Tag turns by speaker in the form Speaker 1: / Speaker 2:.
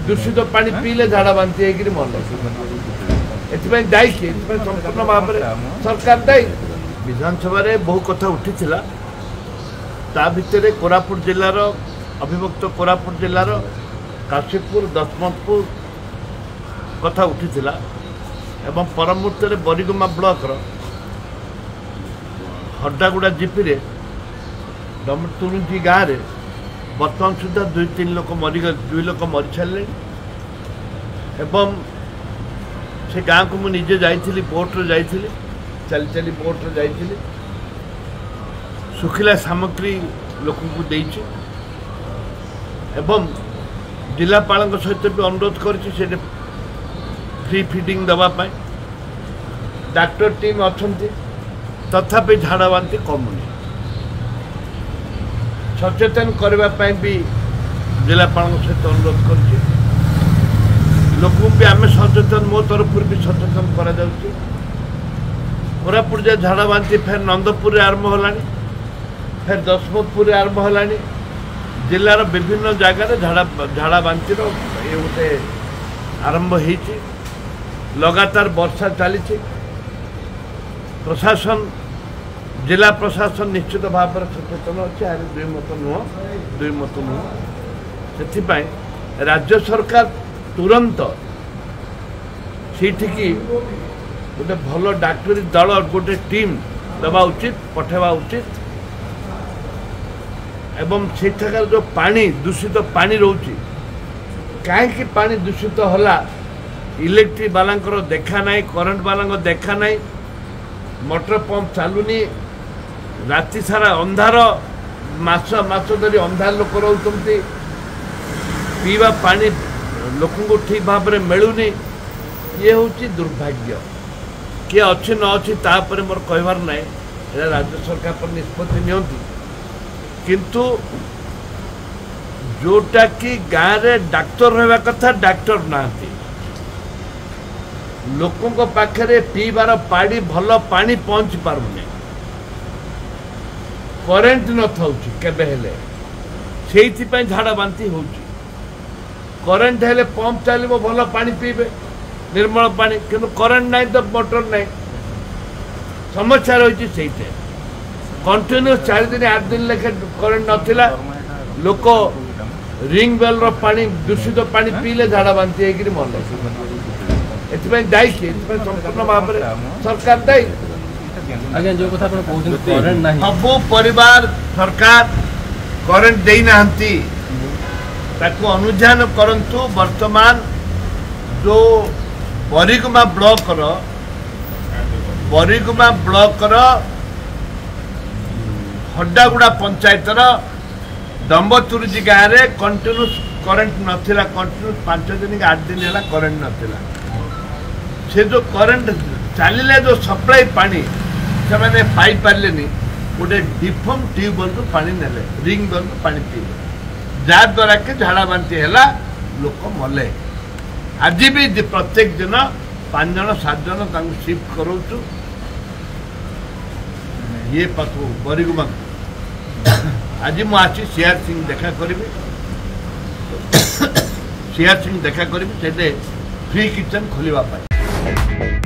Speaker 1: दूषित पानी पीले झाड़ा बांती है मरले एथि दायी किए संपूर्ण भाव में सरकार दायी। विधानसभा बहु कथा उठी ता भितर कोरापुट जिलार अविभक्त कोरापुट जिलार काशीपुर दशमतपुर कथा उठी एवं परमुहूर्त बरिगुमा ब्लॉक हड्डागुड़ा जीपी तुरुंजी गाँव में बर्तमान सुधा 2-3 लोक दुई लोक मरी सारे एवं से गाँव को मुझे जाइली बोट्रे जाइली चली चली बोट्रे जाइली सुखिला सामग्री लोक देइछि एवं जिलापाल सहित भी अनुरोध कर फ्री फीडिंग दवापाई डाक्टर टीम अच्छा तथापि झाड़ा बांती कमुनी सचेतन करने भी जिलापाल सहित अनुरोध कर लोक भी आम सचेतन मो तरफ भी सचेतन करा कोरापुट झाड़ा बांती फेर नंदपुर आरंभ होलानी फिर दशमतपुर आरंभ होलानी जिलार विभिन्न जगार झाड़ा बांतिर ये गोटे आरंभ होती लगातार वर्षा चली प्रशासन जिला प्रशासन निश्चित भाव में सचेतन अच्छे दुई मत नुह से राज्य सरकार तुरंत सीठिकी गोटे भल डाक्तरी दल गोटे टीम दबा उचित पठेवा उचित एवं सेठाकार जो पानी दूषित पानी रोची कहीं पानी दूषित होला इलेक्ट्रिक वाला देखा ना करंट वाला देखा ना मोटर पंप चलुनी राति सारा अंधार मास धरी अंधार लोक रोचंती पीवा पानी लोक को ठीक भाव में मिलूनी ये हूँ दुर्भाग्य किए अच्छी न अच्छी तापर मोर कहबार ना राज्य सरकार पर निष्पत्ति नियंती किंतु जोटा कि गाँव में डाक्तर रहा कथा डाक्तर नाहती लोकों पाखे पीबार पाड़ी भल पानी पहुँची पारुनी करेन्ट न थाउची केबे हेले से झाड़ा बांती हो करेन्ट हेले पंप चलो भल पानी पीबे निर्मल पानी किंतु करेन्ट नहीं तो मोटर नहीं समस्या रही से कंटिन्यू 4 दिन 8 दिन लेखे करेन्ट नथिला लोक रिंग बेल रो पानी दूषित पानी पीले झाड़ा बांती है मरले एथि दायी किए संपूर्ण भाव में सरकार दायी।
Speaker 2: आज्ञा जो कथा करेन्ट नाही
Speaker 1: सबु परिवार सरकार करेन्ट दे नाहंती ताको अनुध्यान करंतु वर्तमान जो बरिगुमा ब्लॉक हड्डागुड़ा पंचायतर दम्बतुरुजी गाँव में कंटिन्यू करेन्ट नाला कंटिन्यू 5 दिन 8 दिन है करेन्ट नाला से जो करेन्ट चलिले जो सप्लाई पानी से मैंने पाई पारे गोटे डिफर्म ट्यूबवेल रु पानी नेले रिंग बेल रु पानी पीले जहाद्वारा कि झाड़ा बांती है लोक मले आज भी प्रत्येक दिन 5 जन 7 जन शिफ्ट करूँ ये पाखु बरिगुमा आज मुझे सीआर सिंह देखा करी सीआर सिंह देखा करी फ्री किचन खोलने।